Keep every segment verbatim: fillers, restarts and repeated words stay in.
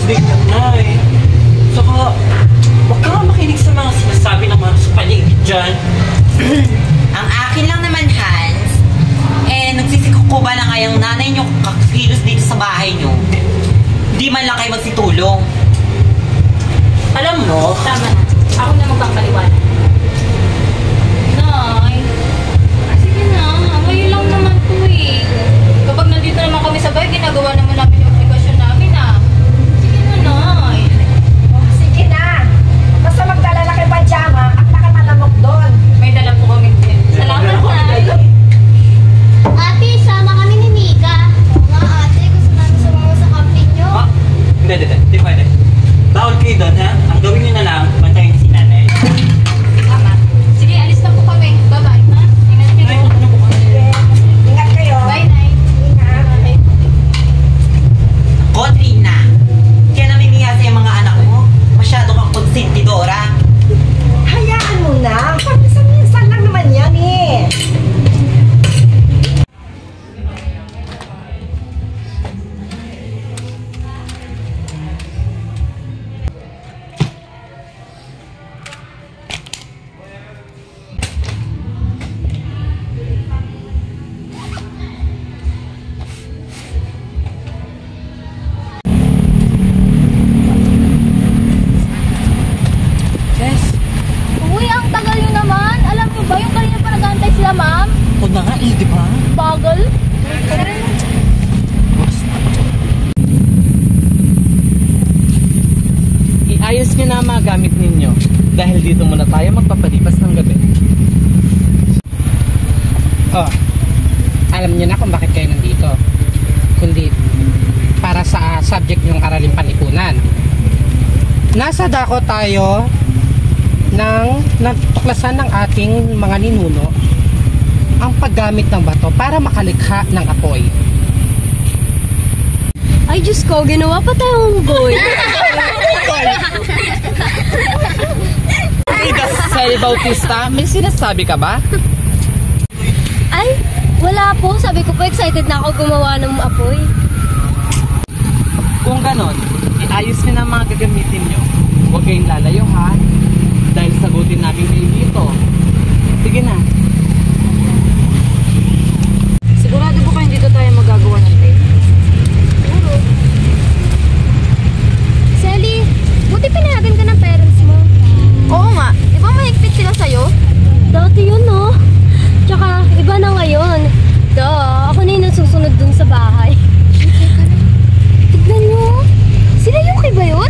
date na Nay. Saka, huwag ka nga makinig sa mga sinasabi ng mga sa paligid dyan. Ang akin lang naman, Hans, eh, nagsisikukuba na nga yung nanay nyo kakilos dito sa bahay nyo. Hindi man lang kayo magsitulong. Alam mo, Tama na. Ako na magpapaliwanag. Nay, sige na. Ngayon lang naman po eh. Kapag nandito naman kami sa bahay, ginagawa naman namin yung obligasyon namin ah. Sige na, Nay. Sige na. Basta magdala na kay pajama at nakamalamok doon. May dala po kami din. Salamat, Nay. Ate, sama kami ni Mika. Oo nga, ate. Gusto namin sumama sa camping nyo. ha? Hindi, hindi, hindi pwede. Bawal kayo doon, ha? Ang gawin nyo na lang, bantayin si nanay. Tama. Sige, alis na po kami. Bye-bye, ha? Ingat Nay, kayo. ano po kayo? Sige. Ingat kayo. Bye, Nay. Ingat. Bye. Kotrina, kaya namimiya sa mga anak mo. Masyado kang konsentidora. Hayaan mo na. Paminsan-minsan lang naman yan eh. Uy, ang tagal nyo naman. Alam nyo ba, yung kanina pa nag-aantay sila, ma'am? Huwag na nga, eh, di ba? Bagal. Iayos nyo na ang mga gamit ninyo. Dahil dito muna tayo magpapalipas ng gabi. Oh, alam niyo na kung bakit kayo nandito. Kundi para sa subject yung araling panlipunan. Nasa dako tayo ng natuklasan ng ating mga ninuno ang paggamit ng bato para makalikha ng apoy. Ay, Diyos ko, ginawa pa tayong boy. Hey, Dasel Bautista, may sinasabi ka ba? Ay, wala po. Sabi ko po, excited na ako gumawa ng apoy. Kung ganon, iayos nyo na ang mga gagamitin nyo. Huwag kayong lalayo, ha? Dahil sagutin namin kayo dito. Sige na. Sigurado po kayo dito tayo magagawa ng tape? Siguro. Sally, buti pinayagan ka ng parents mo. Oo nga. Di ba mahigpit sila sa'yo? Dati yun, no? Tsaka, iba na ngayon. Duh, ako na yung nasusunod dun sa bahay. Tignan nyo. Sila yung ba yun?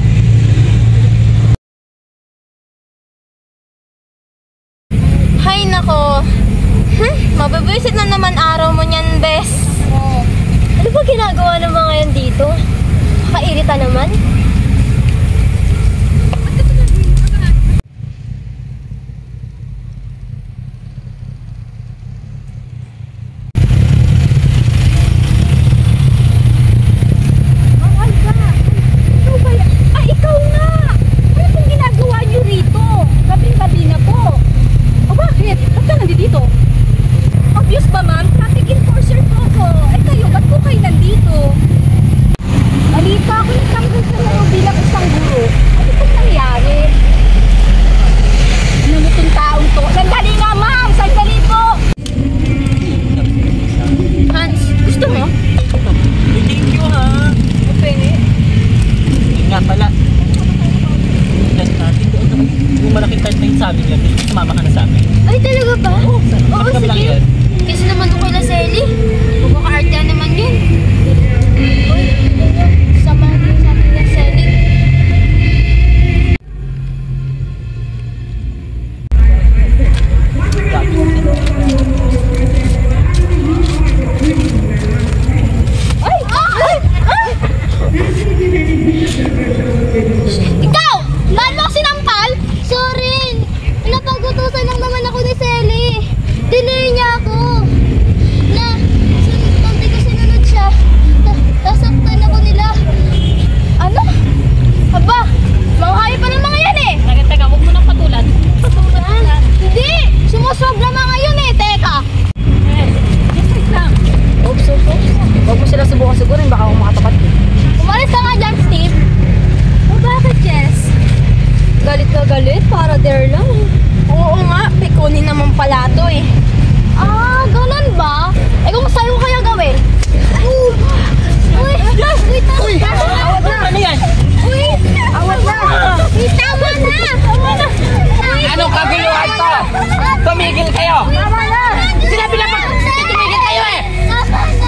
Hay nako. Hmm, mabibisit na naman araw mo niyan, bes. Oh. Ano ba ginagawa ng mga yan dito? Kakairita naman. Balita ko yung galit para there lang. Oo nga, may kunin naman pala to eh. Ah, ganun ba? Eh kung sa'yo kaya gawin? Uy! Uy! Uy! Awat na! Ano yan? Uy! Awat na! Uy, tama na! Tama na! Anong kaguluhan to? Tumigil kayo! Tama na! Sinabi na pag tumigil kayo eh! Tama na!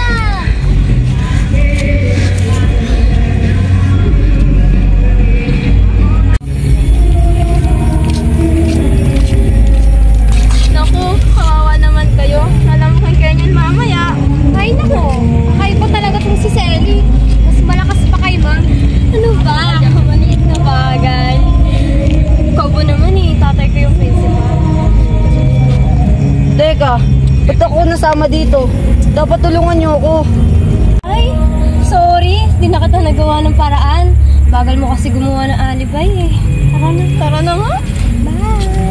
Naku, kawawa naman kayo. Alam mo kung ganyan mamaya. Ay nako, kakaiba talaga itong si Selly. Mas malakas pa kay Ma. Ano ba? Maliit na bagay. Ikaw ba naman eh, tatay ko yung principal. Teka, ba't ako nasama dito? Dapat tulungan niyo ako. Ay, sorry. Di na kita nagawa ng paraan. Bagal mo kasi gumawa ng alibay eh. Tara na. Tara na nga. Bye.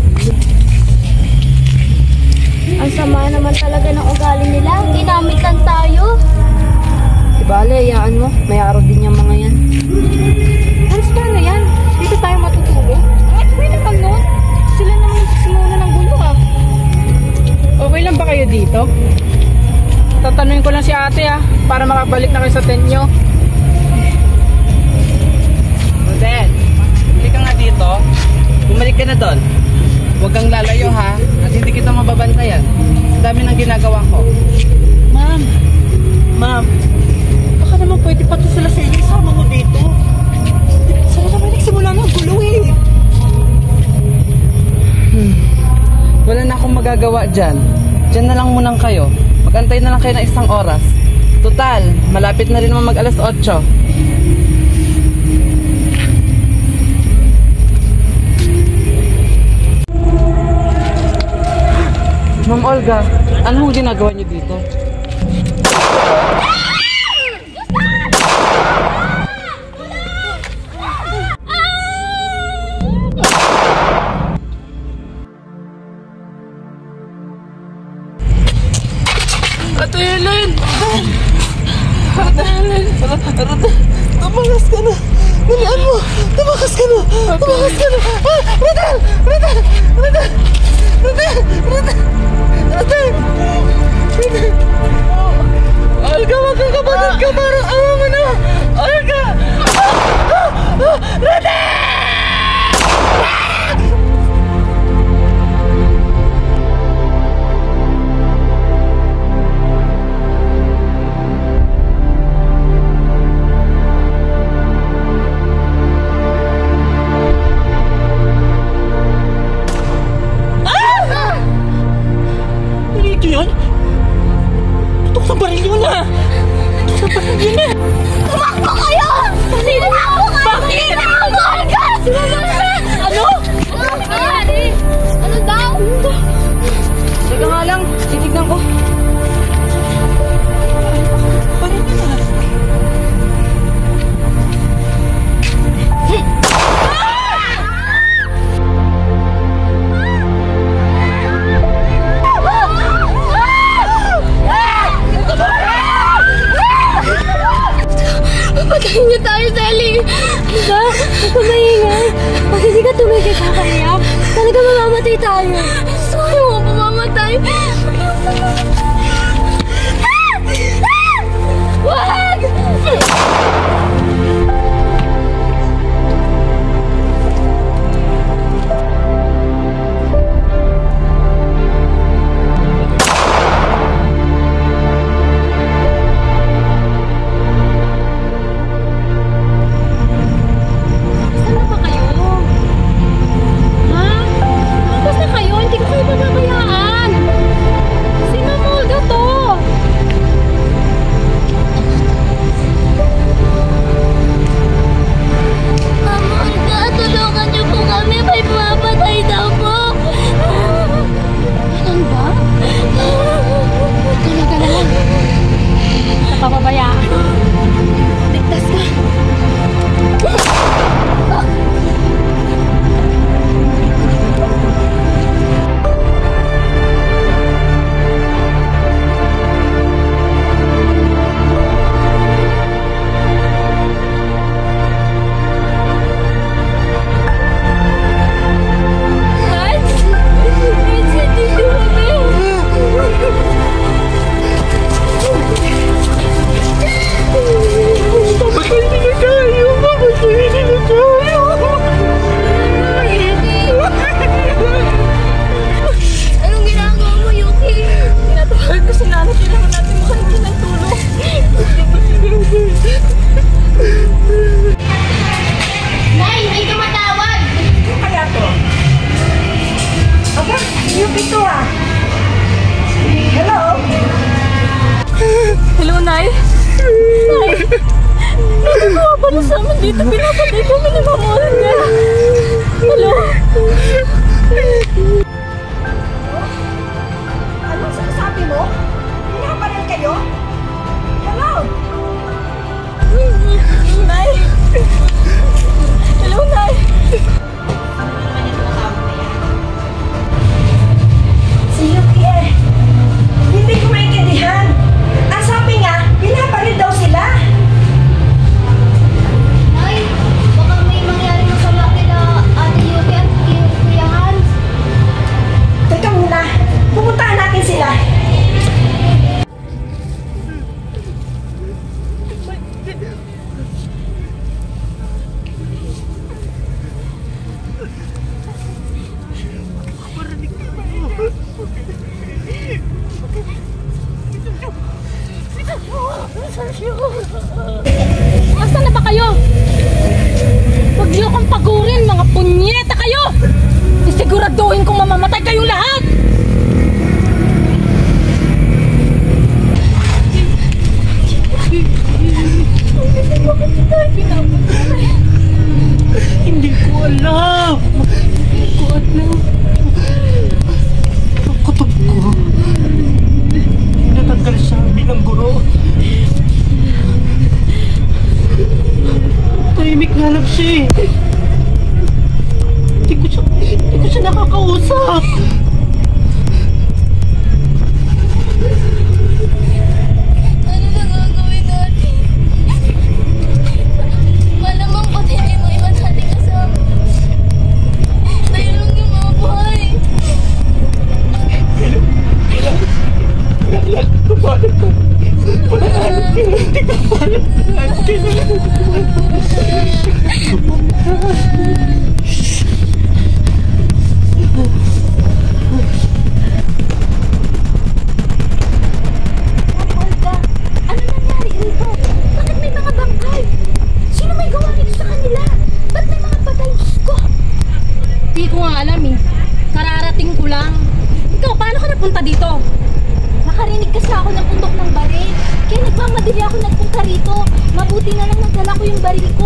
Ang sama naman talaga ng ugali nila. Ginamit lang tayo. Di bale, hayaan mo. May araw din yung mga yan. Hans, paano yan? Dito tayo matutulog? Ay, okay naman nun. Sila naman nagsisimula ng gulo ah. Okay lang ba kayo dito? Tatanungin ko lang si ate ah, para makabalik na kayo sa tent nyo. Rodel, hindi ka nga dito. Bumalik ka na doon. Huwag kang lalayo ha, at hindi kita mababantayan. Ang dami ng ginagawa ko. Ma'am, ma'am, baka naman pwede pa to sila sa inyo isama mo dito. Sila naman nagsimula ng gulo eh. Hmm. Wala na akong magagawa dyan. Dyan na lang munang kayo. Mag-antay na lang kayo ng isang oras. Total, malapit na rin naman mag alas otso. Ma'am Olga, ano hong ginagawa niyo dito? Ate Helen! Ate Helen! Tumakas ka na! Dalian mo! Tumakas ka na! Tumakas ka na! Ah! Rodel! Rodel! Rodel! Rodel! Rodel! Rodel! Rodel! Olga, wag kang kapatid ka! Parang awa mo na! Olga! Ah! Ah! Ah! Rodel! Ito yun? Tutok sa baril yun ah! Tutok sa baril yun ah! Tumakbo kayo! Sino na ako kayo? Bakit? Tumakbo ka! Ano? Ano nangyari? Ano daw? Teka nga lang, titignan ko. Baril yun ah! Patayin niyo tayo, Selly! Ano ba? Pamaingay. Pag hindi ka tumigil kakaiyak, talaga mamamatay tayo. Sorry mo, pamamatay. Wag! Saan ba kayo? Ha? Tapos na kayo, hindi ko kayo pababayaan. Si Ma'am Olga dito. Pinapatay kami ni Ma'am Olga. Hello? Anong sinasabi mo? Pinaparil kayo? Hello? Nay! Hello, Nay! Si Yuki eh. Hindi ko maintindihan. Ang sabi nga, pinaparil daw sila. Ay, baka may mangyari masama kila Ate Yuki at Kuya Hans. Teka muna, pupuntahan natin sila. Asan na ba kayo? Huwag niyo akong pagurin, mga punyeta kayo! Isiguraduhin kong mamamatay kayong lahat! Hindi ko alam. Hindi ko alam. Ang kutob ko. Natanggal siya bilang guro. Tahimik nga lang siya eh. Hindi ko siya, hindi ko siya nakakausap. Ano na gagawin natin? Malamang ba't hindi mo iwan sa ating kasama? Tayo lang yung mga buhay. Kailangan ko paano ko. Hindi ko paano. Kailangan ko Olga, ano nangyari rito? Bakit may mga bangkay? Sino may gawa nito sa kanila? Ba't may mga patay? Diyos ko! Hindi ko nga alam eh. Kararating ko lang. Ikaw, paano ka napunta dito? Nakarinig kasi ako ng pundok ng baril. Kaya nagmamadali ako nagpunta rito. Mabuti na lang nagdala ko yung baril ko.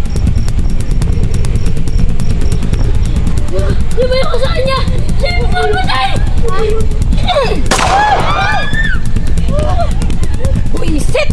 Lumayo ko sa kanya! Siya yung mamatay! Buisit!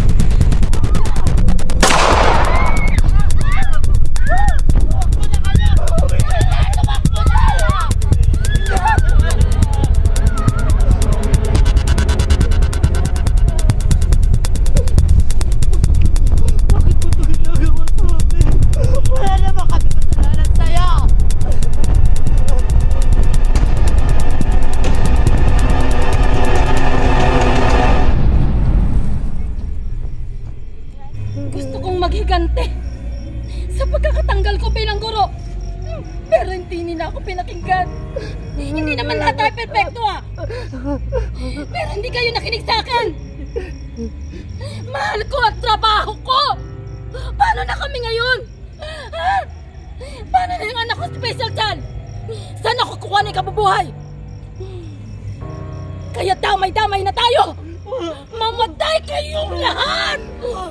Gusto kong maghigante sa pagkakatanggal ko bilang guro. Pero hindi nila ako pinakinggan. Hindi naman lahat tayo perfecto ah. Pero hindi kayo nakinig sa akin. Mahal ko at trabaho ko. Paano na kami ngayon? Ha? Paano na yung anak ko special child? Saan ako kukuha ng kabubuhay? Kaya damay-damay na tayo. Mamatay kayong lahat!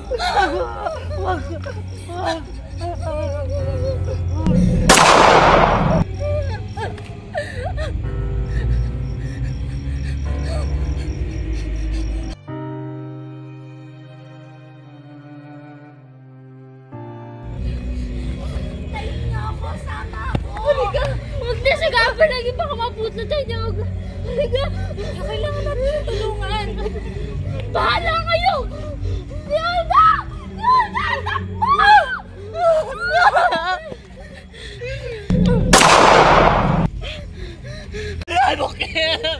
Halika! Huwag na siya gaba lagi baka maputla tayo. Halika! Kailangan natin yung tulungan. Bahala kayo! Si Olga! Si Olga! Takbo! ano kaya?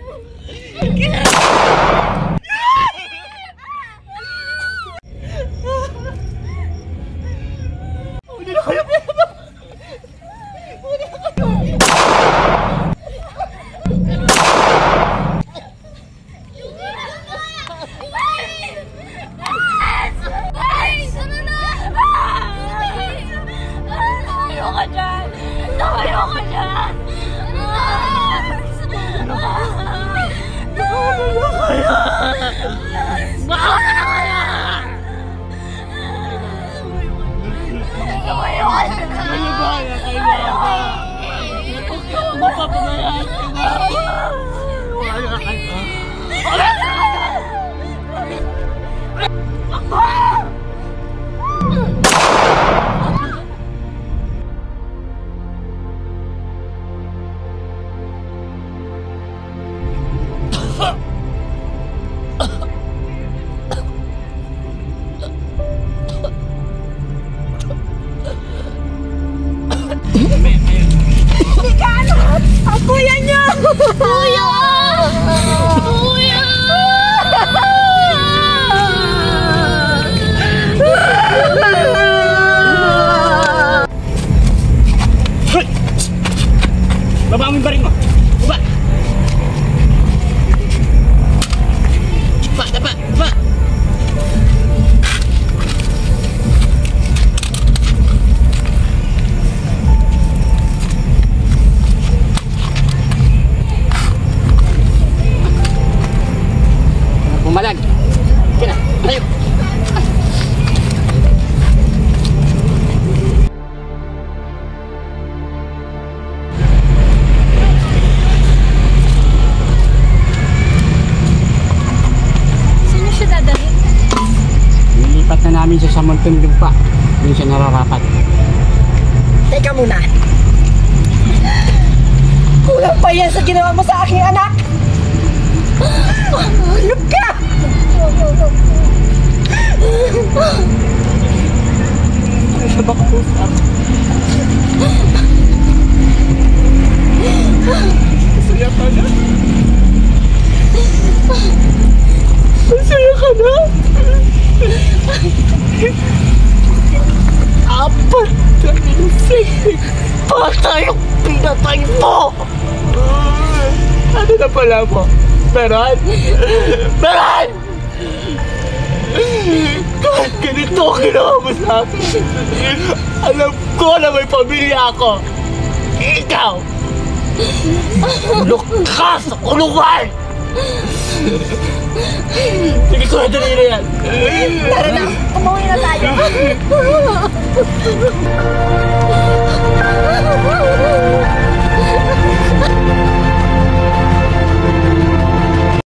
Hindi na kayo pera! Hindi na kayo! Bumalag. Kaya, tayo. Saan niyo siya dadalhin? Nilipat na namin siya sa Montong Lupa. Doon siya nararapat. Teka muna. Kulang pa yan sa ginawa mo sa aking anak. Hayop ka! Ano siya ba kausap? Masaya ka na? Masaya ka na? Apat na insect patay yung pinatay mo! Ano na pala mo? Meron? Meron! Kahit ganito ang ginawa mo sa akin, alam ko na may pamilya ako. Ikaw! Ulok ka sa kulungan! Sige ko na dali na yan! Tara na! Umuwi na tayo!